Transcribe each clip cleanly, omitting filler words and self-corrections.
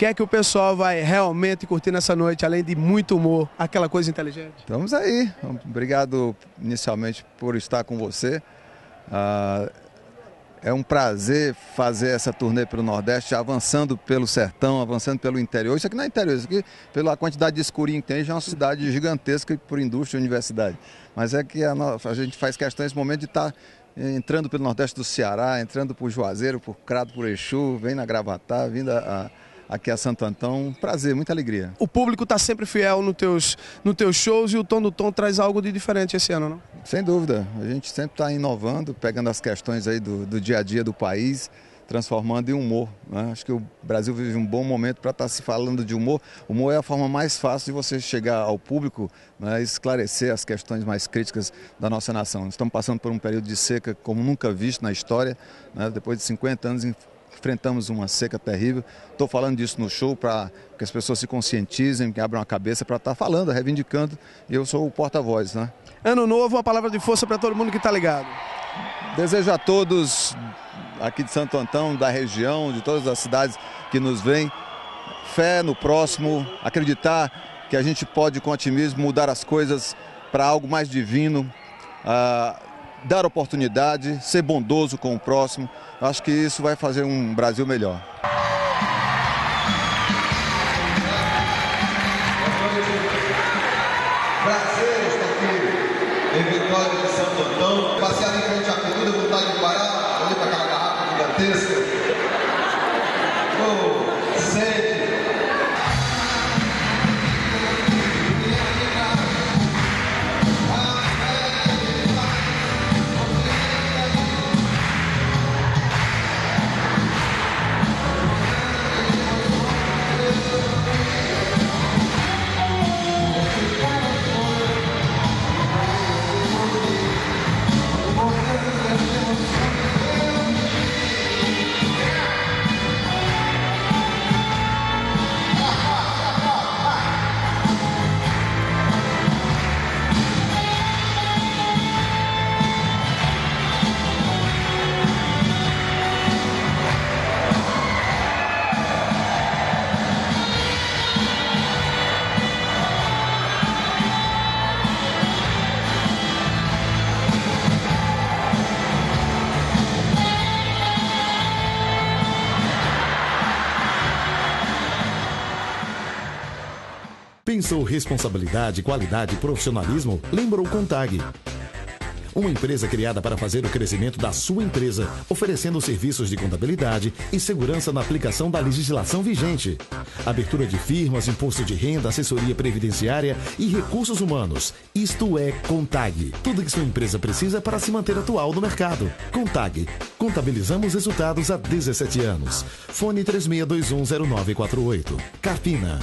que é que o pessoal vai realmente curtir nessa noite, além de muito humor, aquela coisa inteligente? Estamos aí. Obrigado inicialmente por estar com você. É um prazer fazer essa turnê pelo Nordeste, avançando pelo sertão, avançando pelo interior. Isso aqui não é interior, isso aqui, pela quantidade de escurinho que tem, já é uma cidade gigantesca por indústria e universidade. Mas é que a gente faz questão nesse momento de estar entrando pelo Nordeste do Ceará, entrando por Juazeiro, por Crato, por Exu, vem na Gravatá, vindo aqui a Santo Antão. Um prazer, muita alegria. O público está sempre fiel nos teus shows e o Tom do Tom traz algo de diferente esse ano, não? Sem dúvida. A gente sempre está inovando, pegando as questões aí do dia a dia do país, transformando em humor, né? Acho que o Brasil vive um bom momento para estar se falando de humor. O humor é a forma mais fácil de você chegar ao público, né, esclarecer as questões mais críticas da nossa nação. Estamos passando por um período de seca como nunca visto na história, né? Depois de 50 anos enfrentamos uma seca terrível. Estou falando disso no show para que as pessoas se conscientizem, que abram a cabeça para estar falando, reivindicando. E eu sou o porta-voz, né? Ano novo, uma palavra de força para todo mundo que está ligado. Desejo a todos aqui de Santo Antão, da região, de todas as cidades que nos veem, fé no próximo, acreditar que a gente pode, com otimismo, mudar as coisas para algo mais divino, dar oportunidade, ser bondoso com o próximo. Acho que isso vai fazer um Brasil melhor. Prazer estar aqui em Vitória de Santo Antão, passear em frente à avenida, vontade de parar, olhar para aquela garrafa gigantesca. Sente. Pensou responsabilidade, qualidade e profissionalismo? Lembrou Contag. Uma empresa criada para fazer o crescimento da sua empresa, oferecendo serviços de contabilidade e segurança na aplicação da legislação vigente. Abertura de firmas, imposto de renda, assessoria previdenciária e recursos humanos. Isto é Contag. Tudo que sua empresa precisa para se manter atual no mercado. Contag. Contabilizamos resultados há 17 anos. Fone 36210948. Carpina.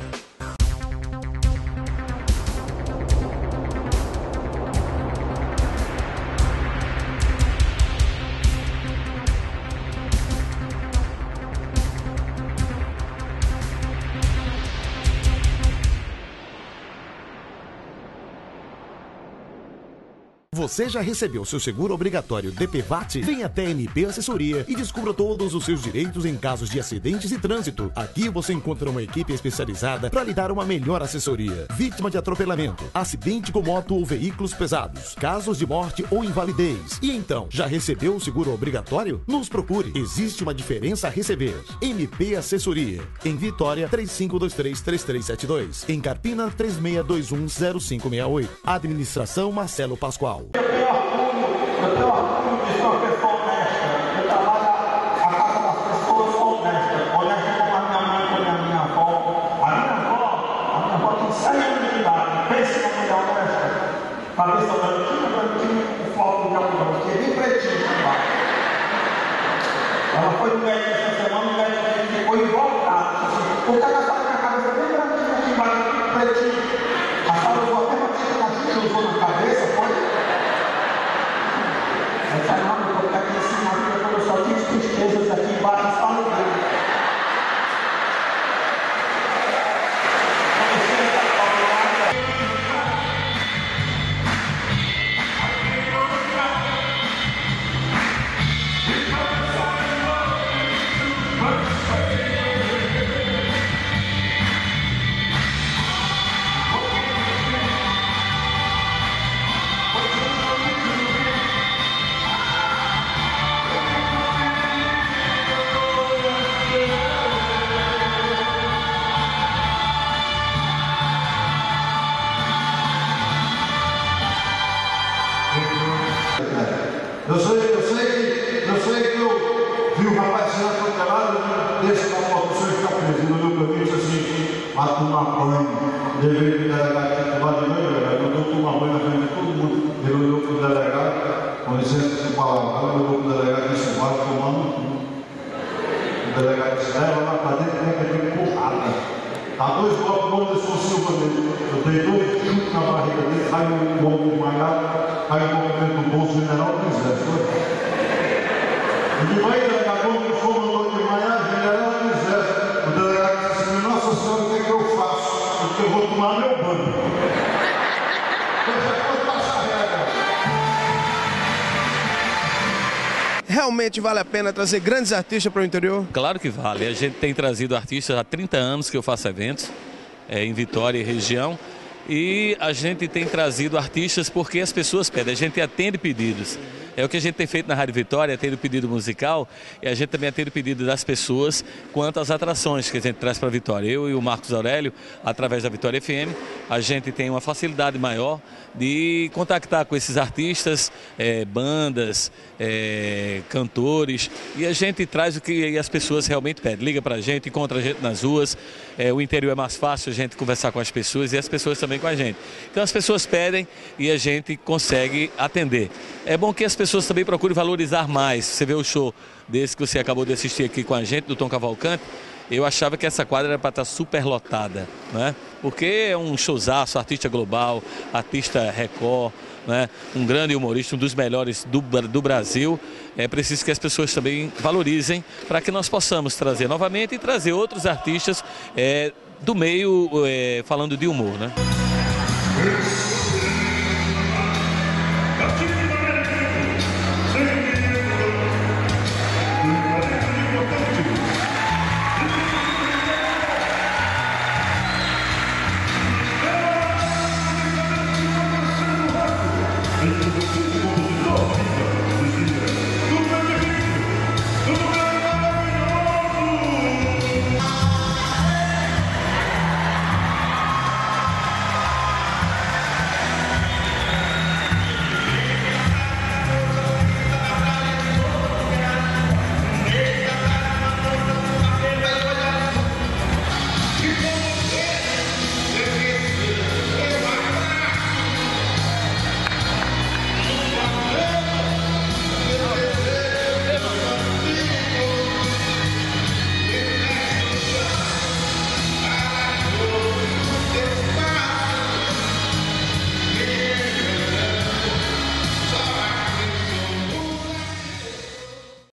Você já recebeu seu seguro obrigatório DPVAT? Venha até a MP Assessoria e descubra todos os seus direitos em casos de acidentes e trânsito. Aqui você encontra uma equipe especializada para lhe dar uma melhor assessoria. Vítima de atropelamento, acidente com moto ou veículos pesados, casos de morte ou invalidez. E então, já recebeu o seguro obrigatório? Nos procure. Existe uma diferença a receber. MP Assessoria. Em Vitória, 3523-3372. Em Carpina, 36210568. Administração Marcelo Pascoal. Eu tenho orgulho de ser uma pessoa honesta. Eu trabalho a casa das pessoas honestas. Honesta como a minha mãe, como a minha avó. A minha avó tem 100 anos de idade. Pensa numa mulher honesta. Cabeça branquinha, com foco de algodão. Que é bem pretinho também. Ela foi no médico essa semana, o médico ficou involtado. Porque ela está com a cabeça bem branquinha aqui embaixo, pretinho. A senhora usou até uma tinta que a gente usou na cabeça, foi? Aí fala, não, eu vou ficar aqui assim na vida, quando eu só tinha tristezas aqui embaixo, está no meio. Anderson Silva dele. Eu dei 2 chutes na barriga dele, aí o ombro malhado, aí o movimento do bolso general do exército. E de manhã, acabou que o fogo mandou de manhã, general do exército. O delegado disse assim: nossa senhora, o que é que eu faço? Porque eu vou tomar meu banho. Realmente vale a pena trazer grandes artistas para o interior? Claro que vale. A gente tem trazido artistas há 30 anos que eu faço eventos em Vitória e região. E a gente tem trazido artistas porque as pessoas pedem, a gente atende pedidos. É o que a gente tem feito na Rádio Vitória, atende o pedido musical, e a gente também atende o pedido das pessoas quanto às atrações que a gente traz para a Vitória. Eu e o Marcos Aurélio, através da Vitória FM, a gente tem uma facilidade maior de contactar com esses artistas, bandas, cantores, e a gente traz o que as pessoas realmente pedem. Liga para a gente, encontra a gente nas ruas, o interior é mais fácil a gente conversar com as pessoas e as pessoas também com a gente. Então as pessoas pedem e a gente consegue atender. É bom que as pessoas também procurem valorizar mais. Você vê o show desse que você acabou de assistir aqui com a gente, do Tom Cavalcante, eu achava que essa quadra era para estar super lotada, né? Porque é um showzaço, artista global, artista Record, né? Um grande humorista, um dos melhores do Brasil. É preciso que as pessoas também valorizem para que nós possamos trazer novamente e trazer outros artistas do meio falando de humor, né? Compositor